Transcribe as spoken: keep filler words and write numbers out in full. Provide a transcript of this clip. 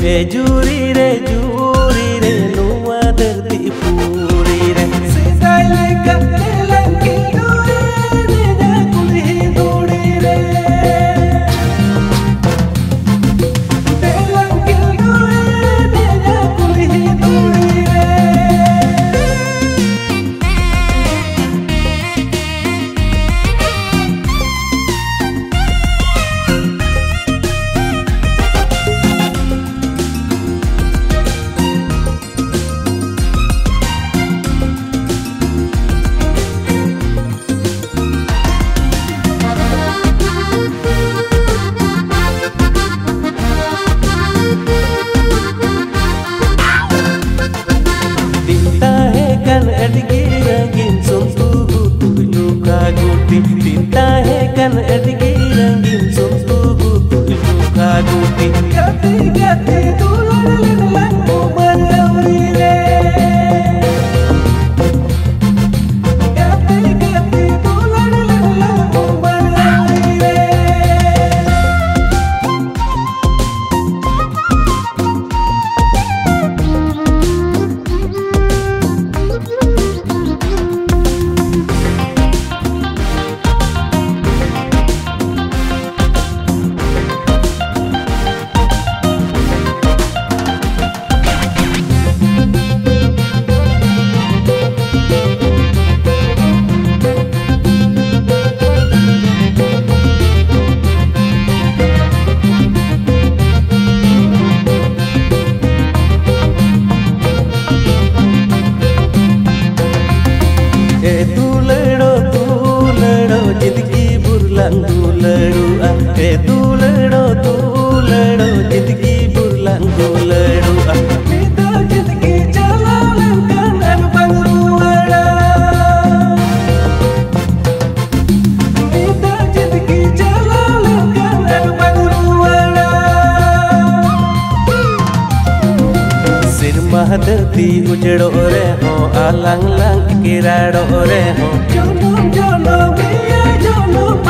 ए jury रे jury रे नुआ धरती पूरी रे सिदाई लेका लंकी दूरी रे कुली दूरी रे लंकी दूरी रे कुली दूरी रे Tinta hai kan adgi rangin sumpu butuh luka guti gati gati dulur lembu balauri re gati gati dulur lembu balauri re ए तू लड़ो तू लड़ो जिंदगी बुरलां तू लड़ो मीदा जिंदगी जलालन kan bangruwada मीदा जिंदगी जलालन kan bangruwada सिरमा धरती उजड़ो रे हो आलांग लांग किराड़ो रे हो जनम जनम ये जनम